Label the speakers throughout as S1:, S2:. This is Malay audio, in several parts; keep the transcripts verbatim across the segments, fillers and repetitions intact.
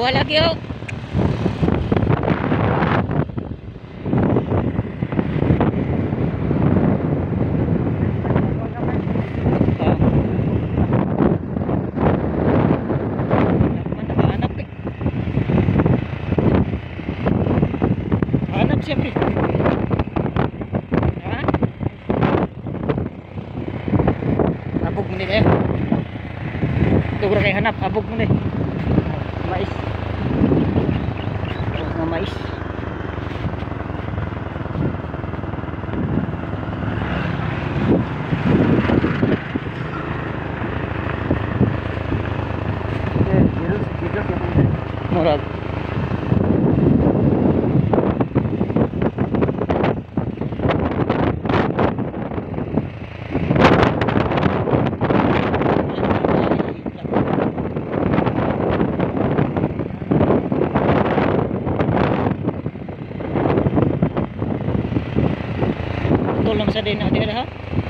S1: Dalawa lagi oh. Siyempre. Ha? Abog mo nila eh. Ito kaya kayo hanap. Abog mo nila eh. Mais. Abog na mais. Murag. Lang sa din natin ha.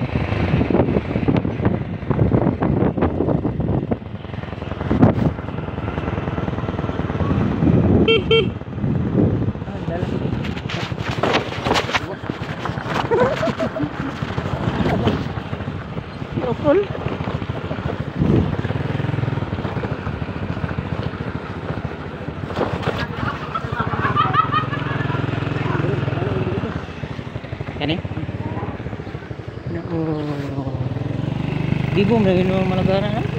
S1: Dokol. Kani? Oh. Gibong lagi no malagara na.